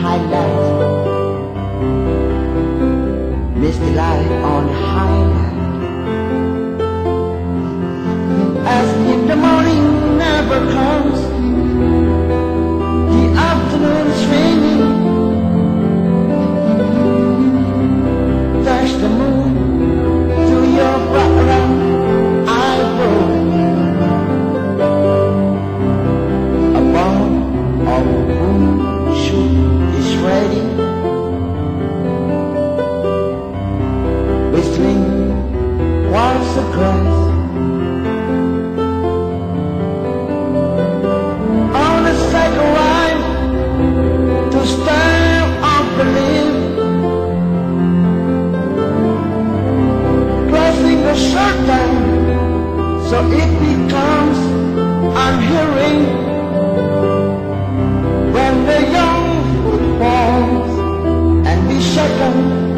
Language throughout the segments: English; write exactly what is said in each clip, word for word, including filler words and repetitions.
highlight, misty light on highlight, as if the morning never comes. The afternoon is raining. Touch the moon through your fragrant eyebrow. A bowl of Punuh soup is ready, whistling coarse grass. On a cycle ride to stir up the leaf, crossing a short time so it becomes unhearing. When the young fruit falls and be shaken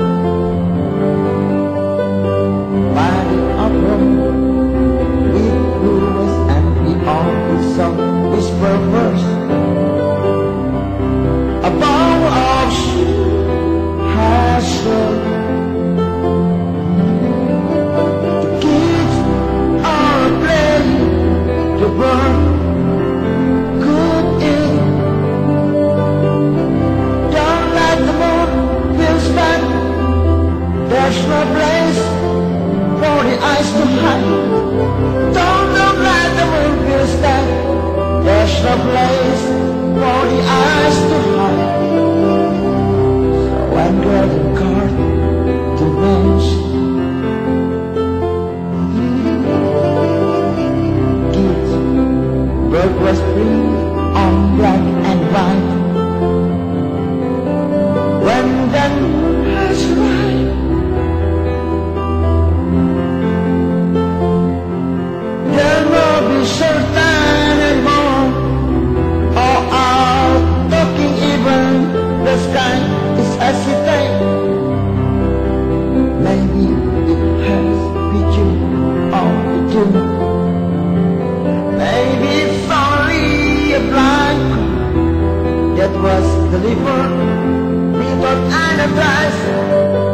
by the upbrow, with rulers and the awful song whisper verse. A bowl of soup has served. The kids are playing to burn good in. Don't let the moon feel back. There's no place for the eyes to hide. Don't, don't let the moon feel back. There's no place for the eyes to hide. So I'm getting caught to bench. Kids, bird was free on black and white. When the moon has arrived, there will be certain anymore. Or out talking even the sky is hesitant. Maybe it has been you or it didn't. Maybe it's only a blind that was delivered without any price.